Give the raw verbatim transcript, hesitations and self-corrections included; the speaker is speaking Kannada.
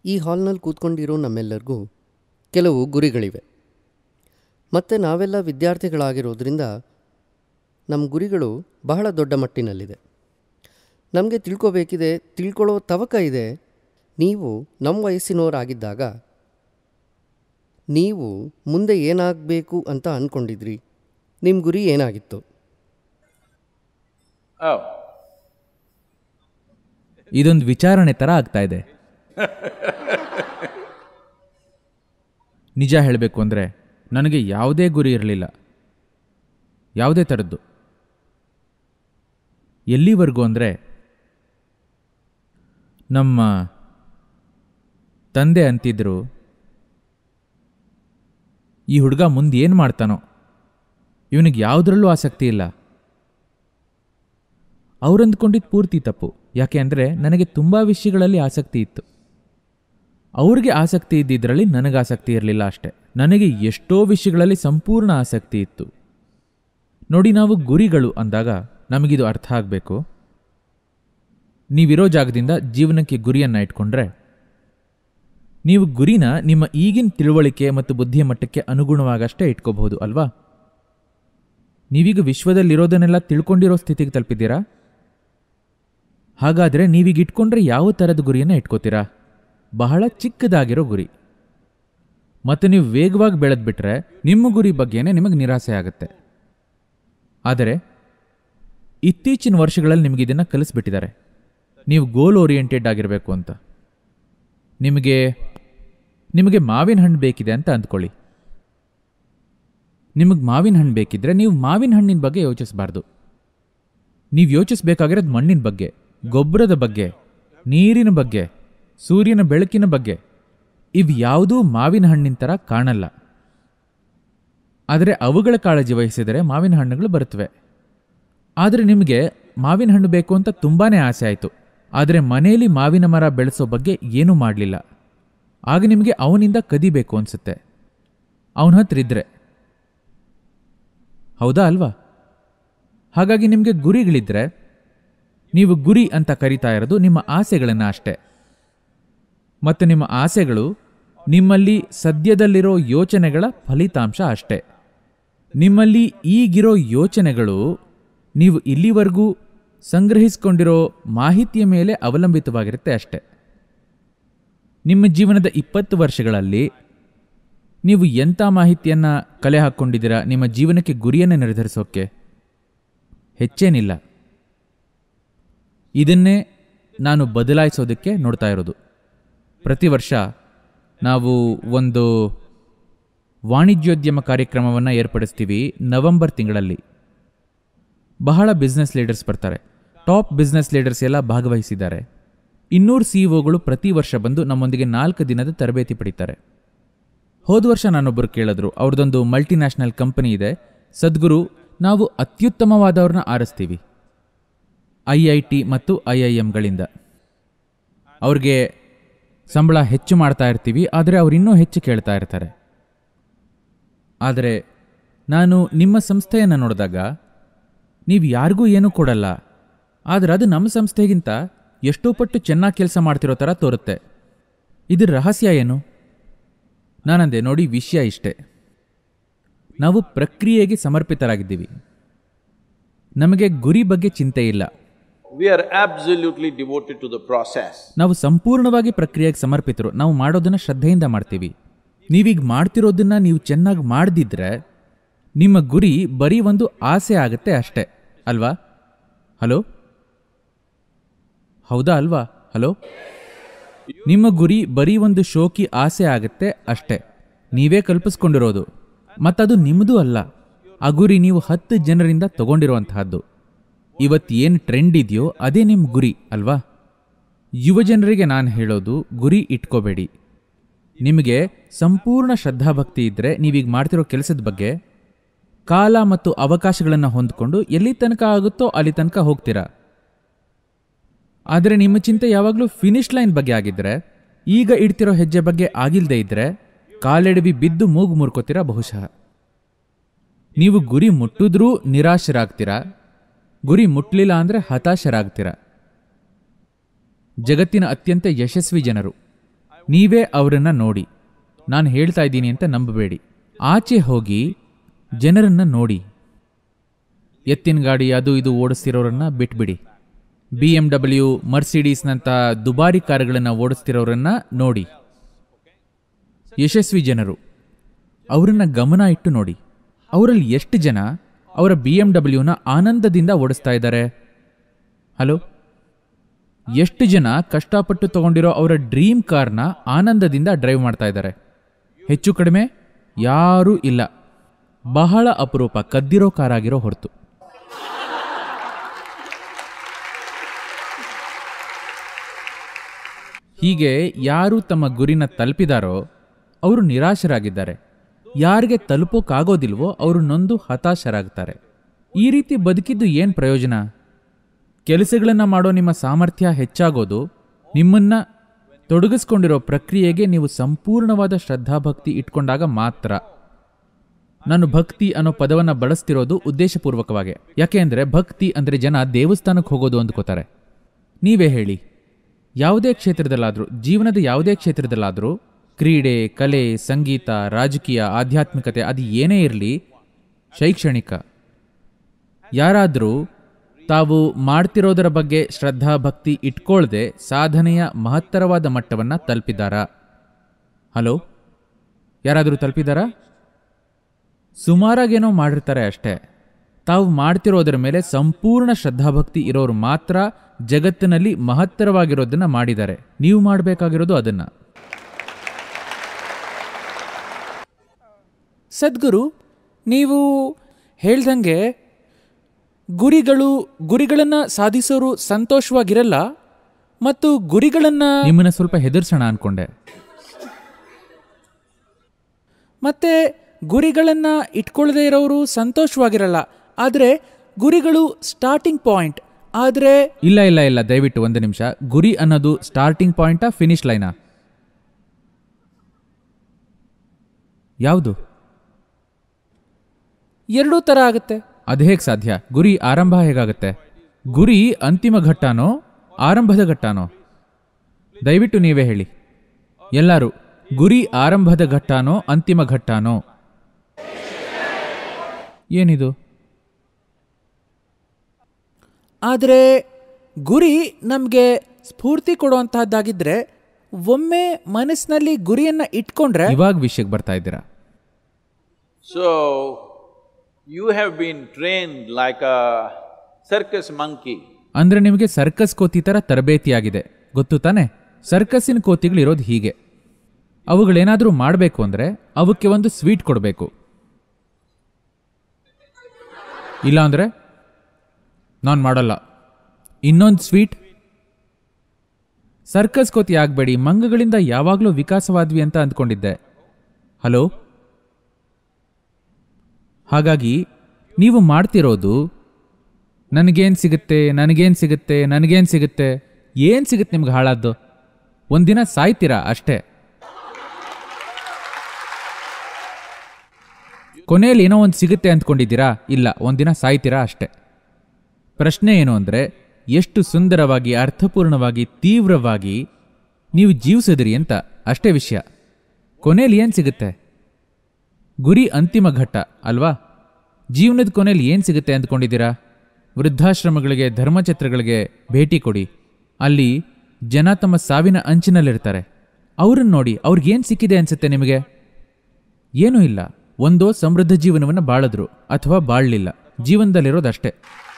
ಈ ಹಾಲ್ನಲ್ಲಿ ಕೂತ್ಕೊಂಡಿರೋ ನಮ್ಮೆಲ್ಲರಿಗೂ ಕೆಲವು ಗುರಿಗಳಿವೆ. ಮತ್ತು ನಾವೆಲ್ಲ ವಿದ್ಯಾರ್ಥಿಗಳಾಗಿರೋದ್ರಿಂದ ನಮ್ಮ ಗುರಿಗಳು ಬಹಳ ದೊಡ್ಡ ಮಟ್ಟಿನಲ್ಲಿದೆ. ನಮಗೆ ತಿಳ್ಕೊಬೇಕಿದೆ, ತಿಳ್ಕೊಳ್ಳೋ ತವಕ ಇದೆ. ನೀವು ನಮ್ಮ ವಯಸ್ಸಿನವರಾಗಿದ್ದಾಗ ನೀವು ಮುಂದೆ ಏನಾಗಬೇಕು ಅಂತ ಅಂದ್ಕೊಂಡಿದ್ರಿ? ನಿಮ್ಮ ಗುರಿ ಏನಾಗಿತ್ತು? ಇದೊಂದು ವಿಚಾರಣೆ ಥರ ಆಗ್ತಾ ಇದೆ. ನಿಜ ಹೇಳಬೇಕು ಅಂದರೆ ನನಗೆ ಯಾವುದೇ ಗುರಿ ಇರಲಿಲ್ಲ, ಯಾವುದೇ ಥರದ್ದು. ಎಲ್ಲಿವರೆಗೂ ಅಂದರೆ ನಮ್ಮ ತಂದೆ ಅಂತಿದ್ರು, ಈ ಹುಡುಗ ಮುಂದೆ ಏನು ಮಾಡ್ತಾನೋ, ಇವನಿಗೆ ಯಾವುದರಲ್ಲೂ ಆಸಕ್ತಿ ಇಲ್ಲ. ಅವ್ರಂದ್ಕೊಂಡಿದ್ದು ಪೂರ್ತಿ ತಪ್ಪು. ಯಾಕೆ ಅಂದರೆ ನನಗೆ ತುಂಬ ವಿಷಯಗಳಲ್ಲಿ ಆಸಕ್ತಿ ಇತ್ತು. ಅವ್ರಿಗೆ ಆಸಕ್ತಿ ಇದ್ದಿದ್ರಲ್ಲಿ ನನಗೆ ಆಸಕ್ತಿ ಇರಲಿಲ್ಲ ಅಷ್ಟೆ. ನನಗೆ ಎಷ್ಟೋ ವಿಷಯಗಳಲ್ಲಿ ಸಂಪೂರ್ಣ ಆಸಕ್ತಿ ಇತ್ತು. ನೋಡಿ, ನಾವು ಗುರಿಗಳು ಅಂದಾಗ ನಮಗಿದು ಅರ್ಥ ಆಗಬೇಕು. ನೀವಿರೋ ಜಾಗದಿಂದ ಜೀವನಕ್ಕೆ ಗುರಿಯನ್ನು ಇಟ್ಕೊಂಡ್ರೆ ನೀವು ಗುರಿನ ನಿಮ್ಮ ಈಗಿನ ತಿಳುವಳಿಕೆ ಮತ್ತು ಬುದ್ಧಿಯ ಮಟ್ಟಕ್ಕೆ ಅನುಗುಣವಾಗಷ್ಟೇ ಇಟ್ಕೋಬಹುದು ಅಲ್ವಾ? ನೀವೀಗ ವಿಶ್ವದಲ್ಲಿರೋದನ್ನೆಲ್ಲ ತಿಳ್ಕೊಂಡಿರೋ ಸ್ಥಿತಿಗೆ ತಲುಪಿದ್ದೀರಾ? ಹಾಗಾದರೆ ನೀವೀಗ ಇಟ್ಕೊಂಡ್ರೆ ಯಾವ ಥರದ ಗುರಿಯನ್ನು ಇಟ್ಕೋತೀರಾ? ಬಹಳ ಚಿಕ್ಕದಾಗಿರೋ ಗುರಿ. ಮತ್ತು ನೀವು ವೇಗವಾಗಿ ಬೆಳೆದ್ಬಿಟ್ರೆ ನಿಮ್ಮ ಗುರಿ ಬಗ್ಗೆನೇ ನಿಮಗೆ ನಿರಾಸೆ ಆಗುತ್ತೆ. ಆದರೆ ಇತ್ತೀಚಿನ ವರ್ಷಗಳಲ್ಲಿ ನಿಮಗೆ ಇದನ್ನು ಕಲಿಸ್ಬಿಟ್ಟಿದ್ದಾರೆ, ನೀವು ಗೋಲ್ ಓರಿಯೆಂಟೆಡ್ ಆಗಿರಬೇಕು ಅಂತ. ನಿಮಗೆ ನಿಮಗೆ ಮಾವಿನ ಹಣ್ಣು ಬೇಕಿದೆ ಅಂತ ಅಂದ್ಕೊಳ್ಳಿ. ನಿಮಗೆ ಮಾವಿನ ಹಣ್ಣು ಬೇಕಿದ್ರೆ ನೀವು ಮಾವಿನ ಹಣ್ಣಿನ ಬಗ್ಗೆ ಯೋಚಿಸಬಾರ್ದು. ನೀವು ಯೋಚಿಸಬೇಕಾಗಿರೋದು ಮಣ್ಣಿನ ಬಗ್ಗೆ, ಗೊಬ್ಬರದ ಬಗ್ಗೆ, ನೀರಿನ ಬಗ್ಗೆ, ಸೂರ್ಯನ ಬೆಳಕಿನ ಬಗ್ಗೆ. ಇವು ಯಾವುದೂ ಮಾವಿನ ಹಣ್ಣಿನ ಥರ ಕಾಣಲ್ಲ. ಆದರೆ ಅವುಗಳ ಕಾಳಜಿ ವಹಿಸಿದರೆ ಮಾವಿನ ಹಣ್ಣುಗಳು ಬರುತ್ತವೆ. ಆದರೆ ನಿಮಗೆ ಮಾವಿನ ಹಣ್ಣು ಬೇಕು ಅಂತ ತುಂಬಾ ಆಸೆ ಆಯಿತು, ಆದರೆ ಮನೆಯಲ್ಲಿ ಮಾವಿನ ಮರ ಬೆಳೆಸೋ ಬಗ್ಗೆ ಏನೂ ಮಾಡಲಿಲ್ಲ. ಆಗ ನಿಮಗೆ ಅವನಿಂದ ಕದಿಬೇಕು ಅನಿಸುತ್ತೆ, ಅವನ ಹತ್ರ ಇದ್ರೆ. ಹೌದಾ ಅಲ್ವಾ? ಹಾಗಾಗಿ ನಿಮಗೆ ಗುರಿಗಳಿದ್ರೆ ನೀವು ಗುರಿ ಅಂತ ಕರಿತಾ ಇರೋದು ನಿಮ್ಮ ಆಸೆಗಳನ್ನು ಅಷ್ಟೇ. ಮತ್ತು ನಿಮ್ಮ ಆಸೆಗಳು ನಿಮ್ಮಲ್ಲಿ ಸದ್ಯದಲ್ಲಿರೋ ಯೋಚನೆಗಳ ಫಲಿತಾಂಶ ಅಷ್ಟೇ. ನಿಮ್ಮಲ್ಲಿ ಈಗಿರೋ ಯೋಚನೆಗಳು ನೀವು ಇಲ್ಲಿವರೆಗೂ ಸಂಗ್ರಹಿಸಿಕೊಂಡಿರೋ ಮಾಹಿತಿಯ ಮೇಲೆ ಅವಲಂಬಿತವಾಗಿರುತ್ತೆ ಅಷ್ಟೆ. ನಿಮ್ಮ ಜೀವನದ ಇಪ್ಪತ್ತು ವರ್ಷಗಳಲ್ಲಿ ನೀವು ಎಂಥ ಮಾಹಿತಿಯನ್ನು ಕಲೆ ಹಾಕ್ಕೊಂಡಿದ್ದೀರಾ ನಿಮ್ಮ ಜೀವನಕ್ಕೆ ಗುರಿಯನ್ನು ನಿರ್ಧರಿಸೋಕ್ಕೆ? ಹೆಚ್ಚೇನಿಲ್ಲ. ಇದನ್ನೇ ನಾನು ಬದಲಾಯಿಸೋದಕ್ಕೆ ನೋಡ್ತಾ ಇರೋದು. ಪ್ರತಿ ವರ್ಷ ನಾವು ಒಂದು ವಾಣಿಜ್ಯೋದ್ಯಮ ಕಾರ್ಯಕ್ರಮವನ್ನು ಏರ್ಪಡಿಸ್ತೀವಿ ನವೆಂಬರ್ ತಿಂಗಳಲ್ಲಿ. ಬಹಳ ಬಿಸ್ನೆಸ್ ಲೀಡರ್ಸ್ ಬರ್ತಾರೆ, ಟಾಪ್ ಬಿಸ್ನೆಸ್ ಲೀಡರ್ಸ್ ಎಲ್ಲ ಭಾಗವಹಿಸಿದ್ದಾರೆ. ಇನ್ನೂರು ಸಿ ಇ ಒಗಳು ಪ್ರತಿ ವರ್ಷ ಬಂದು ನಮ್ಮೊಂದಿಗೆ ನಾಲ್ಕು ದಿನದ ತರಬೇತಿ ಪಡೀತಾರೆ. ಹೋದ ವರ್ಷ ನಾನೊಬ್ಬರು ಕೇಳಿದ್ರು, ಅವ್ರದ್ದೊಂದು ಮಲ್ಟಿನ್ಯಾಷನಲ್ ಕಂಪನಿ ಇದೆ, ಸದ್ಗುರು, ನಾವು ಅತ್ಯುತ್ತಮವಾದವ್ರನ್ನ ಆರಿಸ್ತೀವಿ ಐ ಐ ಟಿ ಮತ್ತು ಐ ಐ ಎಮ್ಗಳಿಂದ. ಅವ್ರಿಗೆ ಸಂಬಳ ಹೆಚ್ಚು ಮಾಡ್ತಾ ಇರ್ತೀವಿ, ಆದರೆ ಅವ್ರು ಇನ್ನೂ ಹೆಚ್ಚು ಕೇಳ್ತಾ ಇರ್ತಾರೆ. ಆದರೆ ನಾನು ನಿಮ್ಮ ಸಂಸ್ಥೆಯನ್ನು ನೋಡಿದಾಗ ನೀವು ಯಾರಿಗೂ ಏನೂ ಕೊಡಲ್ಲ, ಆದರೆ ಅದು ನಮ್ಮ ಸಂಸ್ಥೆಗಿಂತ ಎಷ್ಟೋ ಪಟ್ಟು ಚೆನ್ನಾಗಿ ಕೆಲಸ ಮಾಡ್ತಿರೋ ಥರ ತೋರುತ್ತೆ. ಇದರ ರಹಸ್ಯ ಏನು? ನಾನಂದೆ, ನೋಡಿ, ವಿಷಯ ಇಷ್ಟೇ. ನಾವು ಪ್ರಕ್ರಿಯೆಗೆ ಸಮರ್ಪಿತರಾಗಿದ್ದೀವಿ. ನಮಗೆ ಗುರಿ ಬಗ್ಗೆ ಚಿಂತೆ ಇಲ್ಲ. We are absolutely devoted to the process. ನಾವು ಸಂಪೂರ್ಣವಾಗಿ ಪ್ರಕ್ರಿಯೆಗೆ ಸಮರ್ಪಿತರು. ನಾವು ಮಾಡೋದನ್ನ ಶ್ರದ್ಧೆಯಿಂದ ಮಾಡ್ತೀವಿ. ನೀವೀಗ ಮಾಡ್ತಿರೋದನ್ನ ನೀವು ಚೆನ್ನಾಗಿ ಮಾಡದಿದ್ರೆ ನಿಮ್ಮ ಗುರಿ ಬರೀ ಒಂದು ಆಸೆ ಆಗುತ್ತೆ ಅಷ್ಟೇ ಅಲ್ವಾ? ಹಲೋ, ಹೌದಾ ಅಲ್ವಾ? ಹಲೋ, ನಿಮ್ಮ ಗುರಿ ಬರೀ ಒಂದು ಶೋಕಿ ಆಸೆ ಆಗುತ್ತೆ ಅಷ್ಟೇ. ನೀವೇ ಕಲ್ಪಿಸ್ಕೊಂಡಿರೋದು, ಮತ್ತದು ನಿಮ್ಮದೂ ಅಲ್ಲ. ಆ ಗುರಿ ನೀವು ಹತ್ತು ಜನರಿಂದ ತಗೊಂಡಿರುವಂತಹದ್ದು. ಇವತ್ತು ಏನು ಟ್ರೆಂಡ್ ಇದೆಯೋ ಅದೇ ನಿಮ್ಮ ಗುರಿ ಅಲ್ವಾ? ಯುವ ಜನರಿಗೆ ನಾನು ಹೇಳೋದು, ಗುರಿ ಇಟ್ಕೋಬೇಡಿ. ನಿಮಗೆ ಸಂಪೂರ್ಣ ಶ್ರದ್ಧಾಭಕ್ತಿ ಇದ್ದರೆ ನೀವೀಗ ಮಾಡ್ತಿರೋ ಕೆಲಸದ ಬಗ್ಗೆ ಕಾಲ ಮತ್ತು ಅವಕಾಶಗಳನ್ನು ಹೊಂದ್ಕೊಂಡು ಎಲ್ಲಿ ತನಕ ಆಗುತ್ತೋ ಅಲ್ಲಿ ತನಕ ಹೋಗ್ತೀರಾ. ಆದರೆ ನಿಮ್ಮ ಚಿಂತೆ ಯಾವಾಗಲೂ ಫಿನಿಶ್ ಲೈನ್ ಬಗ್ಗೆ ಆಗಿದ್ದರೆ, ಈಗ ಇಡ್ತಿರೋ ಹೆಜ್ಜೆ ಬಗ್ಗೆ ಆಗಿಲ್ಲದೆ ಇದ್ದರೆ ಕಾಲೆಡವಿ ಬಿದ್ದು ಮೂಗು ಮುರ್ಕೋತೀರಾ ಬಹುಶಃ. ನೀವು ಗುರಿ ಮುಟ್ಟಿದ್ರೂ ನಿರಾಶರಾಗ್ತೀರಾ, ಗುರಿ ಮುಟ್ಟಲಿಲ್ಲ ಅಂದರೆ ಹತಾಶರಾಗ್ತೀರಾ. ಜಗತ್ತಿನ ಅತ್ಯಂತ ಯಶಸ್ವಿ ಜನರು ನೀವೇ ಅವರನ್ನ ನೋಡಿ. ನಾನು ಹೇಳ್ತಾ ಇದ್ದೀನಿ ಅಂತ ನಂಬಬೇಡಿ. ಆಚೆ ಹೋಗಿ ಜನರನ್ನ ನೋಡಿ. ಎತ್ತಿನ ಗಾಡಿ ಅದು ಇದು ಓಡಿಸ್ತಿರೋರನ್ನ ಬಿಟ್ಬಿಡಿ. ಬಿ ಎಂ ಡಬ್ಲ್ಯೂ, ಮರ್ಸಿಡೀಸ್ನಂಥ ದುಬಾರಿ ಕಾರುಗಳನ್ನು ಓಡಿಸ್ತಿರೋರನ್ನ ನೋಡಿ. ಯಶಸ್ವಿ ಜನರು, ಅವರನ್ನ ಗಮನ ಇಟ್ಟು ನೋಡಿ. ಅವರಲ್ಲಿ ಎಷ್ಟು ಜನ ಅವರ ಬಿ ಎಂ ಡಬ್ಲ್ಯೂನ ಆನಂದದಿಂದ ಓಡಿಸ್ತಾ ಇದ್ದಾರೆ? ಹಲೋ, ಎಷ್ಟು ಜನ ಕಷ್ಟಪಟ್ಟು ತಗೊಂಡಿರೋ ಅವರ ಡ್ರೀಮ್ ಕಾರ್ನ ಆನಂದದಿಂದ ಡ್ರೈವ್ ಮಾಡ್ತಾ ಇದ್ದಾರೆ? ಹೆಚ್ಚು ಕಡಿಮೆ ಯಾರೂ ಇಲ್ಲ. ಬಹಳ ಅಪರೂಪ, ಕದ್ದಿರೋ ಕಾರಾಗಿರೋ ಹೊರತು. ಹೀಗೆ ಯಾರು ತಮ್ಮ ಗುರಿನ ತಲುಪಿದಾರೋ ಅವರು ನಿರಾಶರಾಗಿದ್ದಾರೆ. ಯಾರಿಗೆ ತಲುಪೋಕ್ಕಾಗೋದಿಲ್ವೋ ಅವರು ನೊಂದು ಹತಾಶರಾಗ್ತಾರೆ. ಈ ರೀತಿ ಬದುಕಿದ್ದು ಏನು ಪ್ರಯೋಜನ? ಕೆಲಸಗಳನ್ನು ಮಾಡೋ ನಿಮ್ಮ ಸಾಮರ್ಥ್ಯ ಹೆಚ್ಚಾಗೋದು ನಿಮ್ಮನ್ನ ತೊಡಗಿಸ್ಕೊಂಡಿರೋ ಪ್ರಕ್ರಿಯೆಗೆ ನೀವು ಸಂಪೂರ್ಣವಾದ ಶ್ರದ್ಧಾಭಕ್ತಿ ಇಟ್ಕೊಂಡಾಗ ಮಾತ್ರ. ನಾನು ಭಕ್ತಿ ಅನ್ನೋ ಪದವನ್ನು ಬಳಸ್ತಿರೋದು ಉದ್ದೇಶಪೂರ್ವಕವಾಗಿ. ಯಾಕೆ ಅಂದರೆ ಭಕ್ತಿ ಅಂದರೆ ಜನ ದೇವಸ್ಥಾನಕ್ಕೆ ಹೋಗೋದು ಅಂದ್ಕೋತಾರೆ. ನೀವೇ ಹೇಳಿ, ಯಾವುದೇ ಕ್ಷೇತ್ರದಲ್ಲಾದರೂ, ಜೀವನದ ಯಾವುದೇ ಕ್ಷೇತ್ರದಲ್ಲಾದರೂ, ಕ್ರೀಡೆ, ಕಲೆ, ಸಂಗೀತ, ರಾಜಕೀಯ, ಆಧ್ಯಾತ್ಮಿಕತೆ, ಅದು ಏನೇ ಇರಲಿ, ಶೈಕ್ಷಣಿಕ, ಯಾರಾದರೂ ತಾವು ಮಾಡ್ತಿರೋದರ ಬಗ್ಗೆ ಶ್ರದ್ಧಾ ಭಕ್ತಿ ಇಟ್ಕೊಳ್ದೆ ಸಾಧನೆಯ ಮಹತ್ತರವಾದ ಮಟ್ಟವನ್ನು ತಲುಪಿದಾರಾ? ಹಲೋ, ಯಾರಾದರೂ ತಲುಪಿದಾರಾ? ಸುಮಾರಾಗೇನೋ ಮಾಡಿರ್ತಾರೆ ಅಷ್ಟೇ. ತಾವು ಮಾಡ್ತಿರೋದರ ಮೇಲೆ ಸಂಪೂರ್ಣ ಶ್ರದ್ಧಾಭಕ್ತಿ ಇರೋರು ಮಾತ್ರ ಜಗತ್ತಿನಲ್ಲಿ ಮಹತ್ತರವಾಗಿರೋದನ್ನ ಮಾಡಿದ್ದಾರೆ. ನೀವು ಮಾಡಬೇಕಾಗಿರೋದು ಅದನ್ನ. ಸದ್ಗುರು, ನೀವು ಹೇಳ್ದಂಗೆ ಗುರಿಗಳು ಗುರಿಗಳನ್ನು ಸಾಧಿಸೋರು ಸಂತೋಷವಾಗಿರಲ್ಲ ಮತ್ತು ಗುರಿಗಳನ್ನು ನಿಮ್ಮನ್ನ ಸ್ವಲ್ಪ ಹೆದರ್ಸೋಣ ಅನ್ಕೊಂಡೆ. ಮತ್ತೆ ಗುರಿಗಳನ್ನು ಇಟ್ಕೊಳ್ಳದೇ ಇರೋರು ಸಂತೋಷವಾಗಿರಲ್ಲ. ಆದರೆ ಗುರಿಗಳು ಸ್ಟಾರ್ಟಿಂಗ್ ಪಾಯಿಂಟ್. ಆದರೆ ಇಲ್ಲ ಇಲ್ಲ ಇಲ್ಲ ದಯವಿಟ್ಟು ಒಂದು ನಿಮಿಷ. ಗುರಿ ಅನ್ನೋದು ಸ್ಟಾರ್ಟಿಂಗ್ ಪಾಯಿಂಟಾ ಫಿನಿಶ್ ಲೈನಾ? ಯಾವುದು? ಎರಡೂ ಥರ ಆಗುತ್ತೆ. ಅದು ಹೇಗೆ ಸಾಧ್ಯ? ಗುರಿ ಆರಂಭ ಹೇಗಾಗುತ್ತೆ? ಗುರಿ ಅಂತಿಮ ಘಟ್ಟನೋ ಆರಂಭದ ಘಟ್ಟನೋ? ದಯವಿಟ್ಟು ನೀವೇ ಹೇಳಿ ಎಲ್ಲರೂ. ಗುರಿ ಆರಂಭದ ಘಟ್ಟನೋ ಅಂತಿಮ ಘಟ್ಟನೋ? ಏನಿದು? ಆದರೆ ಗುರಿ ನಮಗೆ ಸ್ಫೂರ್ತಿ ಕೊಡುವಂತಹದ್ದಾಗಿದ್ರೆ, ಒಮ್ಮೆ ಮನಸ್ಸಿನಲ್ಲಿ ಗುರಿಯನ್ನು ಇಟ್ಕೊಂಡ್ರೆ. ಇವಾಗ ವಿಷಯಕ್ಕೆ ಬರ್ತಾ ಇದ್ದೀರಾ. So, you have been trained like a circus monkey. ಅಂದ್ರೆ ನಿಮಗೆ ಸರ್ಕಸ್ ಕೋತಿ ತರ ತರಬೇತಿಯಾಗಿದೆ, ಗೊತ್ತು ತಾನೆ? ಸರ್ಕಸ್ಸಿನ ಕೋತಿಗಳಿರೋದು ಹೀಗೆ. ಅವುಗಳೇನಾದರೂ ಮಾಡಬೇಕು ಅಂದ್ರೆ ಅವಕ್ಕೆ ಒಂದು ಸ್ವೀಟ್ ಕೊಡಬೇಕು. ಇಲ್ಲ ಅಂದ್ರೆ ನಾನು ಮಾಡಲ್ಲ, ಇನ್ನೊಂದು ಸ್ವೀಟ್. ಸರ್ಕಸ್ ಕೋತಿ ಆಗಬೇಡಿ. ಮಂಗಗಳಿಂದ ಯಾವಾಗಲೂ ವಿಕಾಸವಾದ್ವಿ ಅಂತ ಅಂದ್ಕೊಂಡಿದ್ದೆ. ಹಲೋ, ಹಾಗಾಗಿ ನೀವು ಮಾಡ್ತಿರೋದು ನನಗೇನು ಸಿಗುತ್ತೆ, ನನಗೇನು ಸಿಗುತ್ತೆ, ನನಗೇನು ಸಿಗುತ್ತೆ, ಏನು ಸಿಗುತ್ತೆ ನಿಮ್ಗೆ ಹಾಳಾದ್ದು? ಒಂದಿನ ಸಾಯ್ತೀರಾ ಅಷ್ಟೇ. ಕೊನೆಯಲ್ಲಿ ಏನೋ ಒಂದು ಸಿಗುತ್ತೆ ಅಂದ್ಕೊಂಡಿದ್ದೀರಾ? ಇಲ್ಲ, ಒಂದಿನ ಸಾಯ್ತೀರಾ ಅಷ್ಟೇ. ಪ್ರಶ್ನೆ ಏನು ಅಂದರೆ, ಎಷ್ಟು ಸುಂದರವಾಗಿ, ಅರ್ಥಪೂರ್ಣವಾಗಿ, ತೀವ್ರವಾಗಿ ನೀವು ಜೀವಿಸಿದ್ರಿ ಅಂತ ಅಷ್ಟೇ ವಿಷಯ. ಕೊನೆಯಲ್ಲಿ ಏನು ಸಿಗುತ್ತೆ? ಗುರಿ ಅಂತಿಮ ಘಟ್ಟ ಅಲ್ವಾ? ಜೀವನದ ಕೊನೆಯಲ್ಲಿ ಏನು ಸಿಗುತ್ತೆ ಅಂದ್ಕೊಂಡಿದ್ದೀರಾ? ವೃದ್ಧಾಶ್ರಮಗಳಿಗೆ, ಧರ್ಮಛತ್ರಗಳಿಗೆ ಭೇಟಿ ಕೊಡಿ. ಅಲ್ಲಿ ಜನ ತಮ್ಮ ಸಾವಿನ ಅಂಚಿನಲ್ಲಿರ್ತಾರೆ. ಅವ್ರನ್ನ ನೋಡಿ, ಅವ್ರಿಗೇನು ಸಿಕ್ಕಿದೆ ಅನ್ಸುತ್ತೆ ನಿಮಗೆ? ಏನೂ ಇಲ್ಲ. ಒಂದೋ ಸಮೃದ್ಧ ಜೀವನವನ್ನು ಬಾಳಿದ್ರು ಅಥವಾ ಬಾಳಲಿಲ್ಲ. ಜೀವನದಲ್ಲಿರೋದಷ್ಟೇ.